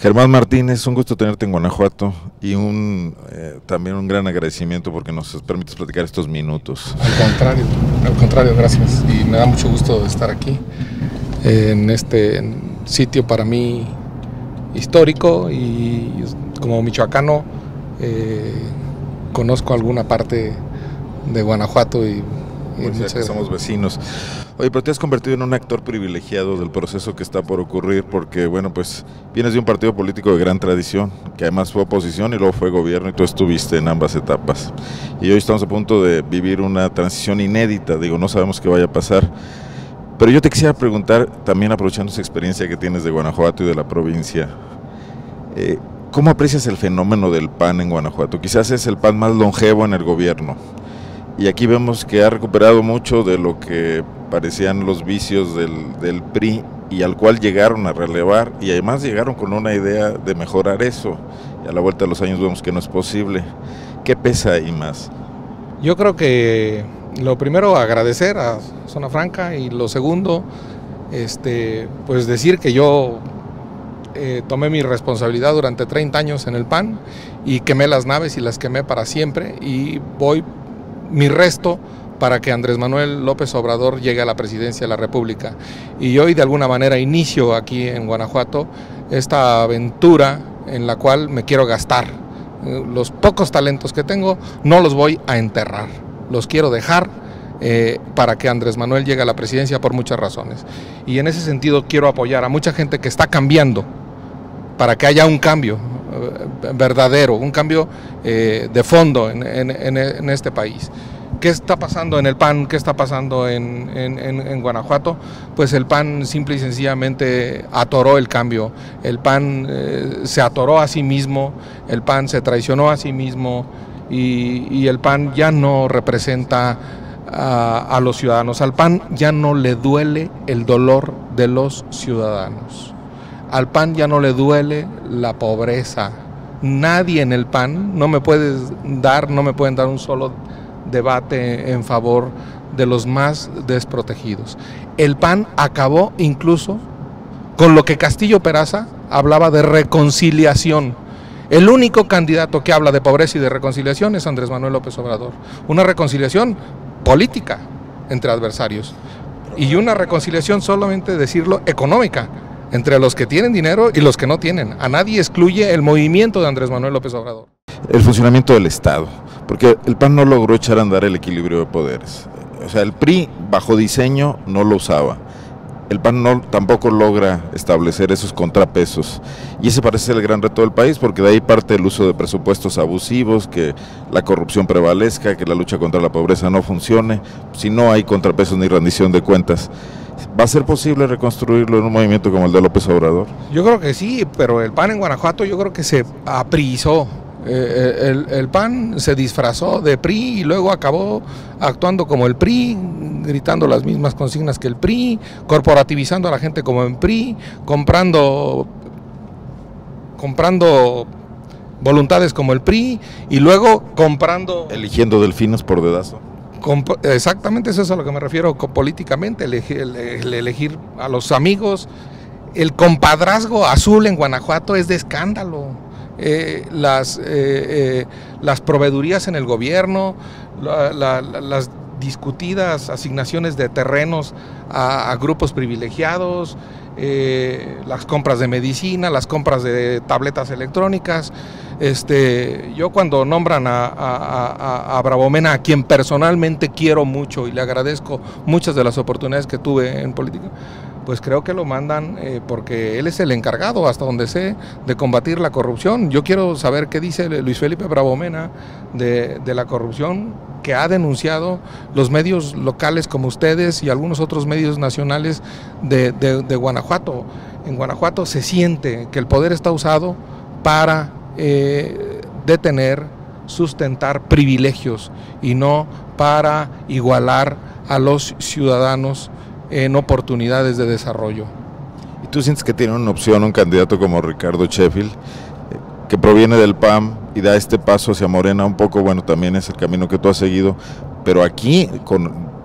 Germán Martínez, un gusto tenerte en Guanajuato y también un gran agradecimiento porque nos permites platicar estos minutos. Al contrario, gracias. Y me da mucho gusto estar aquí, en este sitio para mí histórico, y como michoacano conozco alguna parte de Guanajuato y pues ya somos vecinos. Oye, pero te has convertido en un actor privilegiado del proceso que está por ocurrir porque, bueno, pues vienes de un partido político de gran tradición, que además fue oposición y luego fue gobierno y tú estuviste en ambas etapas. Y hoy estamos a punto de vivir una transición inédita, digo, no sabemos qué vaya a pasar. Pero yo te quisiera preguntar, también aprovechando esa experiencia que tienes de Guanajuato y de la provincia, ¿cómo aprecias el fenómeno del PAN en Guanajuato? Quizás es el PAN más longevo en el gobierno. Y aquí vemos que ha recuperado mucho de lo que parecían los vicios del PRI y al cual llegaron a relevar, y además llegaron con una idea de mejorar eso. Y a la vuelta de los años vemos que no es posible. ¿Qué pesa ahí más? Yo creo que lo primero, agradecer a Zona Franca, y lo segundo, pues decir que yo tomé mi responsabilidad durante 30 años en el PAN y quemé las naves y las quemé para siempre, y voy mi resto para que Andrés Manuel López Obrador llegue a la presidencia de la República. Y hoy de alguna manera inicio aquí en Guanajuato esta aventura en la cual me quiero gastar. Los pocos talentos que tengo no los voy a enterrar, los quiero dejar para que Andrés Manuel llegue a la presidencia por muchas razones. Y en ese sentido quiero apoyar a mucha gente que está cambiando, para que haya un cambio verdadero, un cambio de fondo en este país. ¿Qué está pasando en el PAN? ¿Qué está pasando en Guanajuato? Pues el PAN simple y sencillamente atoró el cambio. El PAN se atoró a sí mismo, el PAN se traicionó a sí mismo, y el PAN ya no representa a los ciudadanos. Al PAN ya no le duele el dolor de los ciudadanos. Al PAN ya no le duele la pobreza. Nadie en el PAN, no me pueden dar un solo debate en favor de los más desprotegidos. El PAN acabó incluso con lo que Castillo Peraza hablaba de reconciliación. El único candidato que habla de pobreza y de reconciliación es Andrés Manuel López Obrador. Una reconciliación política entre adversarios, y una reconciliación, solamente decirlo, económica, entre los que tienen dinero y los que no tienen. A nadie excluye el movimiento de Andrés Manuel López Obrador. El funcionamiento del Estado, porque el PAN no logró echar a andar el equilibrio de poderes. O sea, el PRI bajo diseño no lo usaba. El PAN tampoco logra establecer esos contrapesos, y ese parece ser el gran reto del país, porque de ahí parte el uso de presupuestos abusivos, que la corrupción prevalezca, que la lucha contra la pobreza no funcione, si no hay contrapesos ni rendición de cuentas. ¿Va a ser posible reconstruirlo en un movimiento como el de López Obrador? Yo creo que sí, pero el PAN en Guanajuato yo creo que se apriizó. El PAN se disfrazó de PRI y luego acabó actuando como el PRI, gritando las mismas consignas que el PRI, corporativizando a la gente como en PRI, comprando voluntades como el PRI, y luego eligiendo delfinos por dedazo. Exactamente, eso es a lo que me refiero políticamente, elegir a los amigos. El compadrazgo azul en Guanajuato es de escándalo. Las proveedurías en el gobierno, las discutidas asignaciones de terrenos a grupos privilegiados, las compras de medicina, las compras de tabletas electrónicas. Yo cuando nombran a Bravo Mena, a quien personalmente quiero mucho y le agradezco muchas de las oportunidades que tuve en política, pues creo que lo mandan porque él es el encargado, hasta donde sé, de combatir la corrupción. Yo quiero saber qué dice Luis Felipe Bravo Mena de la corrupción que ha denunciado los medios locales como ustedes y algunos otros medios nacionales de Guanajuato. En Guanajuato se siente que el poder está usado para detener, sustentar privilegios, y no para igualar a los ciudadanos en oportunidades de desarrollo. ¿Y tú sientes que tiene una opción un candidato como Ricardo Sheffield, que proviene del PAN y da este paso hacia Morena un poco? Bueno, también es el camino que tú has seguido, pero aquí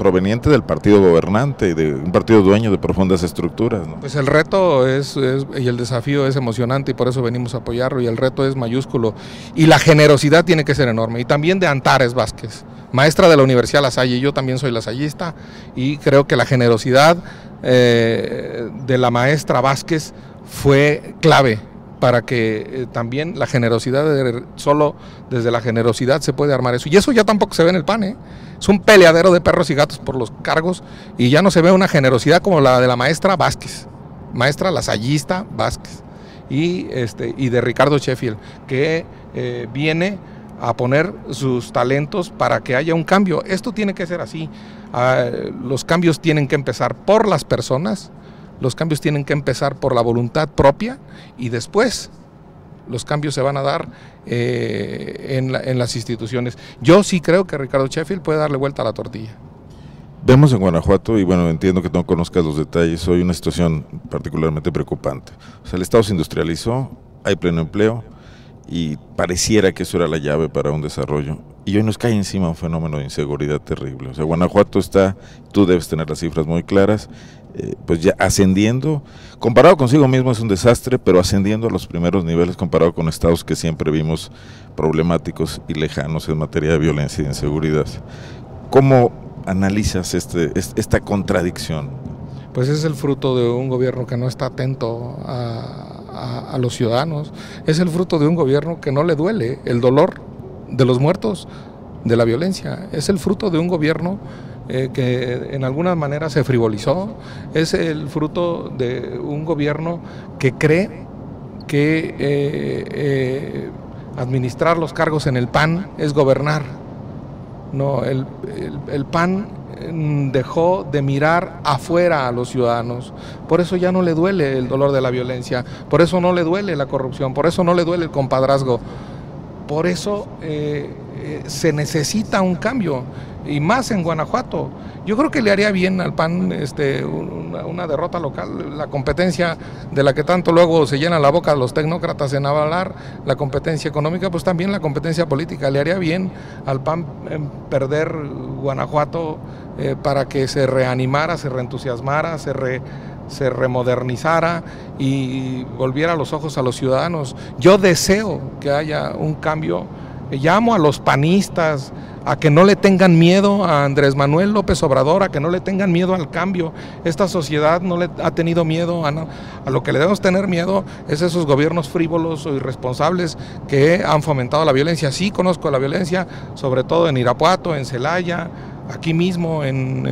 proveniente del partido gobernante y de un partido dueño de profundas estructuras, ¿no? Pues el reto y el desafío es emocionante y por eso venimos a apoyarlo, y el reto es mayúsculo y la generosidad tiene que ser enorme, y también de Antares Vázquez, maestra de la Universidad La Salle. Yo también soy lasallista y creo que la generosidad de la maestra Vázquez fue clave para que también la generosidad, solo desde la generosidad se puede armar eso. Y eso ya tampoco se ve en el PAN, ¿eh? Es un peleadero de perros y gatos por los cargos, y ya no se ve una generosidad como la de la maestra Vázquez, maestra lasallista Vázquez, y de Ricardo Sheffield, que viene a poner sus talentos para que haya un cambio. Esto tiene que ser así. Los cambios tienen que empezar por las personas. Los cambios tienen que empezar por la voluntad propia, y después los cambios se van a dar en las instituciones. Yo sí creo que Ricardo Sheffield puede darle vuelta a la tortilla. Vemos en Guanajuato, y bueno, entiendo que no conozcas los detalles, hoy una situación particularmente preocupante. O sea, el Estado se industrializó, hay pleno empleo, y pareciera que eso era la llave para un desarrollo. Y hoy nos cae encima un fenómeno de inseguridad terrible. O sea, Guanajuato está, tú debes tener las cifras muy claras, pues ya ascendiendo, comparado consigo mismo es un desastre, pero ascendiendo a los primeros niveles comparado con estados que siempre vimos problemáticos y lejanos en materia de violencia y de inseguridad. ¿Cómo analizas esta contradicción? Pues es el fruto de un gobierno que no está atento a los ciudadanos, es el fruto de un gobierno que no le duele el dolor de los muertos, de la violencia, es el fruto de un gobierno que en alguna manera se frivolizó, es el fruto de un gobierno que cree que administrar los cargos en el PAN es gobernar. No, el PAN dejó de mirar afuera a los ciudadanos, por eso ya no le duele el dolor de la violencia, por eso no le duele la corrupción, por eso no le duele el compadrazgo, por eso se necesita un cambio, y más en Guanajuato. Yo creo que le haría bien al PAN una derrota local, la competencia de la que tanto luego se llena la boca los tecnócratas en avalar la competencia económica, pues también la competencia política. Le haría bien al PAN perder Guanajuato para que se reanimara, se reentusiasmara, se remodernizara y volviera los ojos a los ciudadanos. Yo deseo que haya un cambio. Llamo a los panistas a que no le tengan miedo a Andrés Manuel López Obrador, a que no le tengan miedo al cambio. Esta sociedad no le ha tenido miedo a lo que le debemos tener miedo es esos gobiernos frívolos o irresponsables que han fomentado la violencia. Sí conozco la violencia, sobre todo en Irapuato, en Celaya, aquí mismo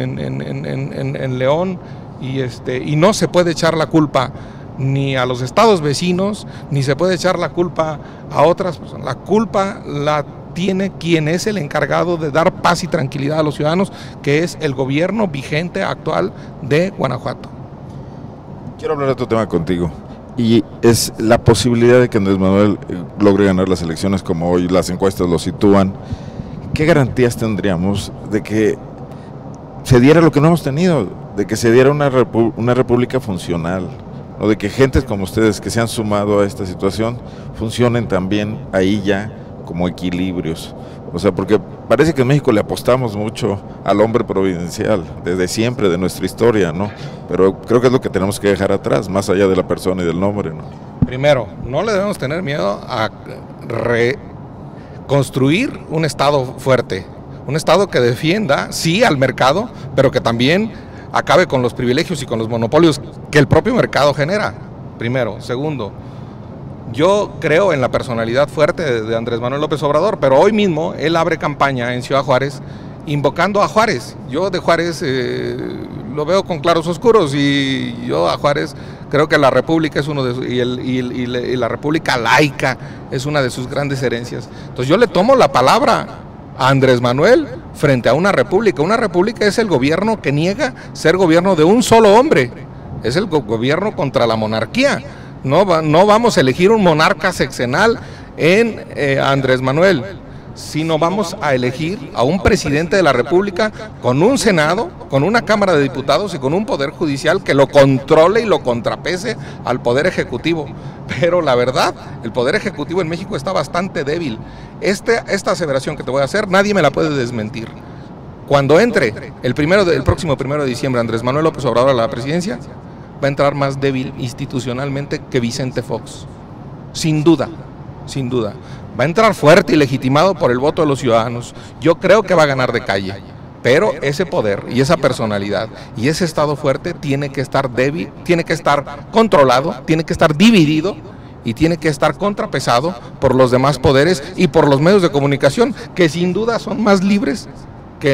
en León, y no se puede echar la culpa ni a los estados vecinos, ni se puede echar la culpa a otras personas. La culpa la tiene quien es el encargado de dar paz y tranquilidad a los ciudadanos, que es el gobierno vigente actual de Guanajuato. Quiero hablar de otro tema contigo, y es la posibilidad de que Andrés Manuel logre ganar las elecciones como hoy las encuestas lo sitúan. ¿Qué garantías tendríamos de que se diera lo que no hemos tenido, de que se diera una república funcional, o de que gentes como ustedes que se han sumado a esta situación funcionen también ahí ya como equilibrios? O sea, porque parece que en México le apostamos mucho al hombre providencial, desde siempre de nuestra historia, ¿no? Pero creo que es lo que tenemos que dejar atrás, más allá de la persona y del nombre, ¿no? Primero, no le debemos tener miedo a reconstruir un Estado fuerte, un Estado que defienda, sí, al mercado, pero que también acabe con los privilegios y con los monopolios que el propio mercado genera, primero. Segundo, yo creo en la personalidad fuerte de Andrés Manuel López Obrador, pero hoy mismo él abre campaña en Ciudad Juárez invocando a Juárez. Yo de Juárez lo veo con claros oscuros, y yo a Juárez creo que la República es uno de y la República laica es una de sus grandes herencias. Entonces yo le tomo la palabra a Andrés Manuel frente a una república. Una república es el gobierno que niega ser gobierno de un solo hombre, es el gobierno contra la monarquía. No vamos a elegir un monarca sexenal en Andrés Manuel, sino vamos a elegir a un presidente de la República con un Senado, con una Cámara de Diputados y con un Poder Judicial que lo controle y lo contrapese al Poder Ejecutivo. Pero la verdad, el Poder Ejecutivo en México está bastante débil. Esta aseveración que te voy a hacer, nadie me la puede desmentir. Cuando entre el próximo 1 de diciembre Andrés Manuel López Obrador a la presidencia, va a entrar más débil institucionalmente que Vicente Fox. Sin duda, sin duda. Va a entrar fuerte y legitimado por el voto de los ciudadanos. Yo creo que va a ganar de calle. Pero ese poder y esa personalidad y ese estado fuerte tiene que estar débil, tiene que estar controlado, tiene que estar dividido y tiene que estar contrapesado por los demás poderes y por los medios de comunicación, que sin duda son más libres que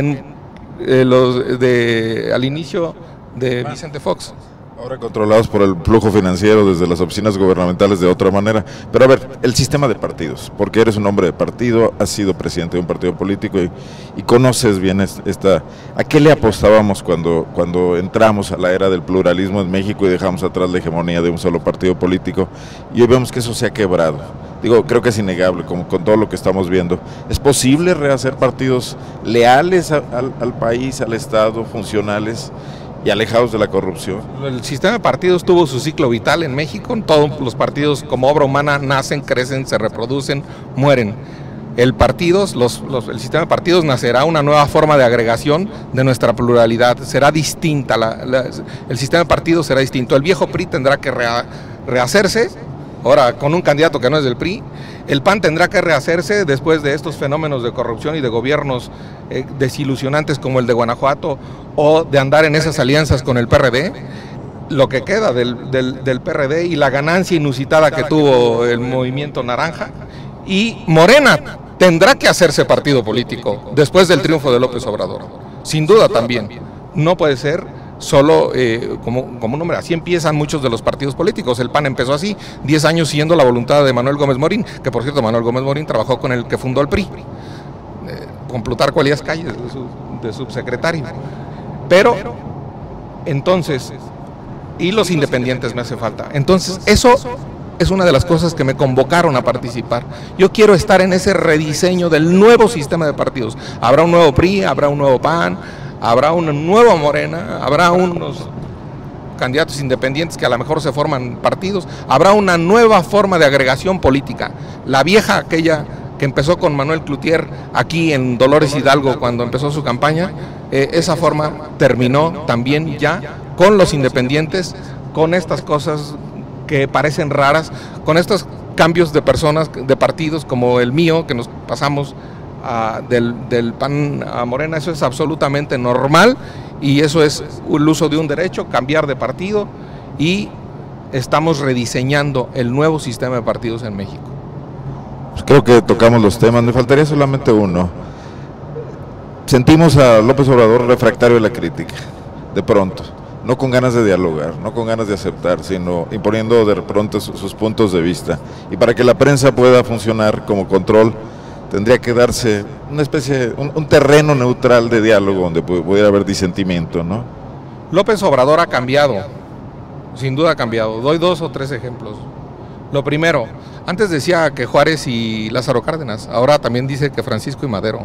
al inicio de Vicente Fox. Ahora controlados por el flujo financiero desde las oficinas gubernamentales de otra manera. Pero a ver, el sistema de partidos, porque eres un hombre de partido, has sido presidente de un partido político y conoces bien ¿a qué le apostábamos cuando entramos a la era del pluralismo en México y dejamos atrás la hegemonía de un solo partido político? Y hoy vemos que eso se ha quebrado. Digo, creo que es innegable, como con todo lo que estamos viendo. ¿Es posible rehacer partidos leales al país, al Estado, funcionales y alejados de la corrupción? El sistema de partidos tuvo su ciclo vital en México. Todos los partidos, como obra humana, nacen, crecen, se reproducen, mueren. El sistema de partidos nacerá una nueva forma de agregación de nuestra pluralidad. Será distinta, el sistema de partidos será distinto. El viejo PRI tendrá que rehacerse, ahora con un candidato que no es del PRI. El PAN tendrá que rehacerse después de estos fenómenos de corrupción y de gobiernos desilusionantes como el de Guanajuato, o de andar en esas alianzas con el PRD. Lo que queda del PRD y la ganancia inusitada que tuvo el movimiento naranja. Y Morena tendrá que hacerse partido político después del triunfo de López Obrador. Sin duda también. No puede ser solo como un hombre. Así empiezan muchos de los partidos políticos. El PAN empezó así, 10 años siguiendo la voluntad de Manuel Gómez Morín, que por cierto Manuel Gómez Morín trabajó con el que fundó el PRI, con Plutarco Elías Calles, de subsecretario. Pero entonces, y los independientes me hace falta. Entonces, eso es una de las cosas que me convocaron a participar. Yo quiero estar en ese rediseño del nuevo sistema de partidos. Habrá un nuevo PRI, habrá un nuevo PAN, habrá una nueva Morena, habrá unos candidatos independientes que a lo mejor se forman partidos, habrá una nueva forma de agregación política. La vieja, aquella que empezó con Manuel Cloutier aquí en Dolores Hidalgo cuando empezó su campaña, esa forma terminó también ya con los independientes, con estas cosas que parecen raras, con estos cambios de personas, de partidos como el mío, que nos pasamos del PAN a Morena. Eso es absolutamente normal y eso es el uso de un derecho, cambiar de partido, y estamos rediseñando el nuevo sistema de partidos en México. Pues creo que tocamos los temas, me faltaría solamente uno. Sentimos a López Obrador refractario de la crítica, de pronto, no con ganas de dialogar, no con ganas de aceptar, sino imponiendo de pronto sus puntos de vista. Y para que la prensa pueda funcionar como control, tendría que darse una especie, un terreno neutral de diálogo donde pudiera haber disentimiento, ¿no? López Obrador ha cambiado, sin duda ha cambiado. Doy 2 o 3 ejemplos. Lo primero, antes decía que Juárez y Lázaro Cárdenas, ahora también dice que Francisco y Madero.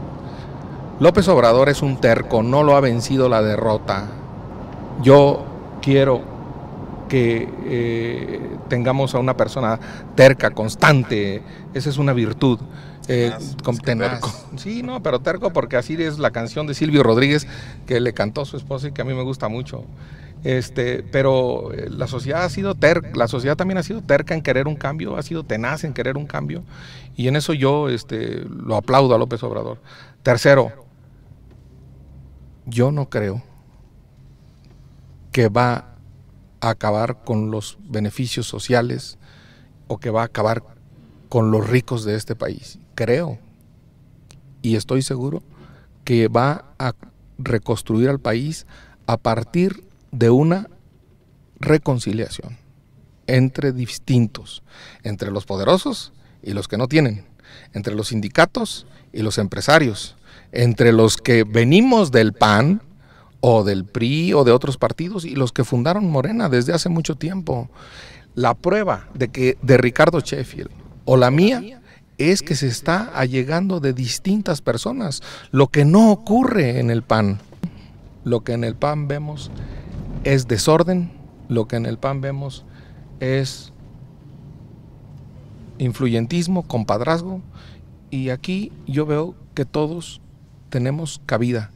López Obrador es un terco, no lo ha vencido la derrota. Yo quiero que tengamos a una persona terca, constante. Esa es una virtud. Tenaz. Sí, no, pero terco porque así es la canción de Silvio Rodríguez que le cantó a su esposa y que a mí me gusta mucho. Pero la sociedad ha sido terca, la sociedad también ha sido terca en querer un cambio, ha sido tenaz en querer un cambio, y en eso yo lo aplaudo a López Obrador. Tercero, yo no creo que va a acabar con los beneficios sociales o que va a acabar con los ricos de este país. Creo y estoy seguro que va a reconstruir al país a partir de una reconciliación entre distintos, entre los poderosos y los que no tienen, entre los sindicatos y los empresarios, entre los que venimos del PAN o del PRI o de otros partidos y los que fundaron Morena desde hace mucho tiempo. La prueba de Ricardo Sheffield o la mía es que se está allegando de distintas personas, lo que no ocurre en el PAN. Lo que en el PAN vemos es desorden, lo que en el PAN vemos es influyentismo, compadrazgo, y aquí yo veo que todos tenemos cabida.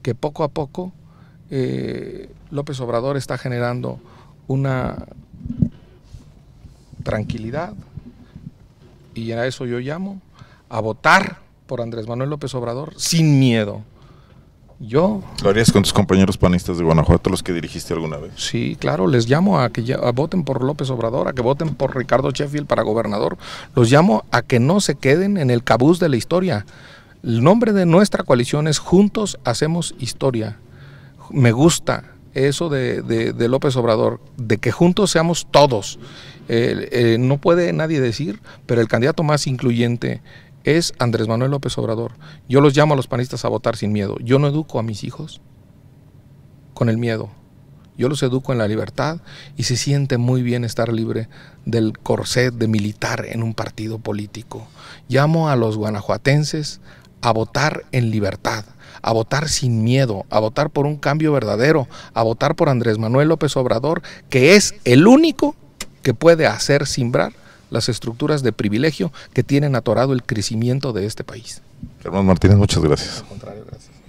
que poco a poco López Obrador está generando una tranquilidad, y a eso yo llamo a votar por Andrés Manuel López Obrador sin miedo. Yo... ¿Lo harías con tus compañeros panistas de Guanajuato, los que dirigiste alguna vez? Sí, claro, les llamo a que voten por López Obrador, a que voten por Ricardo Sheffield para gobernador. Los llamo a que no se queden en el cabuz de la historia. El nombre de nuestra coalición es Juntos Hacemos Historia. Me gusta eso de López Obrador, de que juntos seamos todos. No puede nadie decir, pero el candidato más incluyente es Andrés Manuel López Obrador. Yo los llamo a los panistas a votar sin miedo. Yo no educo a mis hijos con el miedo. Yo los educo en la libertad, y se siente muy bien estar libre del corset de militar en un partido político. Llamo a los guanajuatenses a votar en libertad, a votar sin miedo, a votar por un cambio verdadero, a votar por Andrés Manuel López Obrador, que es el único que puede hacer cimbrar las estructuras de privilegio que tienen atorado el crecimiento de este país. Germán Martínez, muchas gracias. Al contrario, gracias.